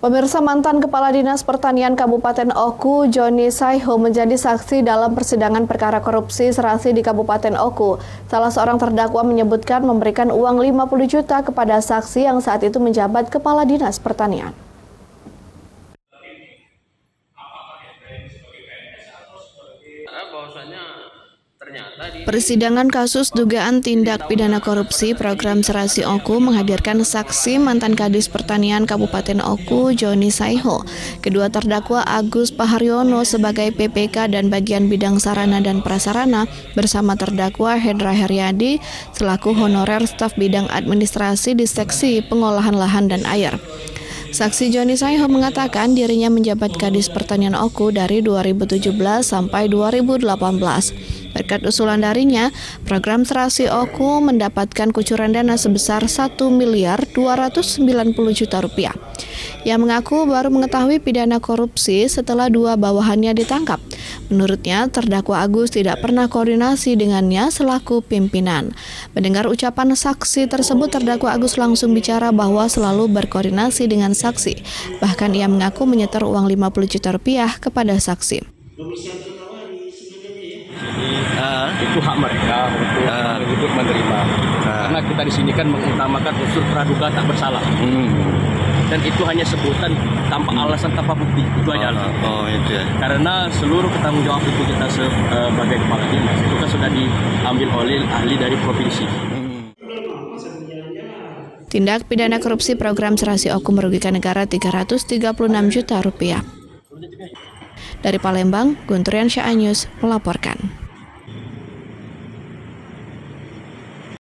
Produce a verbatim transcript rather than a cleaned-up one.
Pemirsa, mantan Kepala Dinas Pertanian Kabupaten Oku, Joni Saiho, menjadi saksi dalam persidangan perkara korupsi serasi di Kabupaten Oku. Salah seorang terdakwa menyebutkan memberikan uang lima puluh juta kepada saksi yang saat itu menjabat Kepala Dinas Pertanian. Persidangan kasus dugaan tindak pidana korupsi program serasi Oku menghadirkan saksi mantan Kadis Pertanian Kabupaten Oku, Joni Saiho. Kedua terdakwa Agus Paharyono sebagai P P K dan bagian bidang sarana dan prasarana bersama terdakwa Hendra Heryadi selaku honorer staf bidang administrasi di seksi pengolahan lahan dan air. Saksi Joni Saiho mengatakan dirinya menjabat Kadis Pertanian Oku dari dua ribu tujuh belas sampai dua ribu delapan belas. Berkat usulan darinya, program serasi Oku mendapatkan kucuran dana sebesar satu miliar dua ratus sembilan puluh juta rupiah. Ia mengaku baru mengetahui pidana korupsi setelah dua bawahannya ditangkap. Menurutnya, terdakwa Agus tidak pernah koordinasi dengannya selaku pimpinan. Mendengar ucapan saksi tersebut, terdakwa Agus langsung bicara bahwa selalu berkoordinasi dengan saksi. Bahkan ia mengaku menyetor uang lima puluh juta rupiah kepada saksi. Uh, itu hak mereka untuk, uh, untuk menerima. Uh, Karena kita di sini kan mengutamakan unsur praduga tak bersalah. Hmm. Dan itu hanya sebutan tanpa alasan, tanpa bukti. Itu aja. Oh, oh, itu ya. Karena seluruh ketanggung jawab itu kita sebagai kepala dinas itu kan sudah diambil oleh ahli dari provinsi. Tindak pidana korupsi program serasi Oku merugikan negara tiga ratus tiga puluh enam juta rupiah. Dari Palembang, Guntur Yansyah News melaporkan.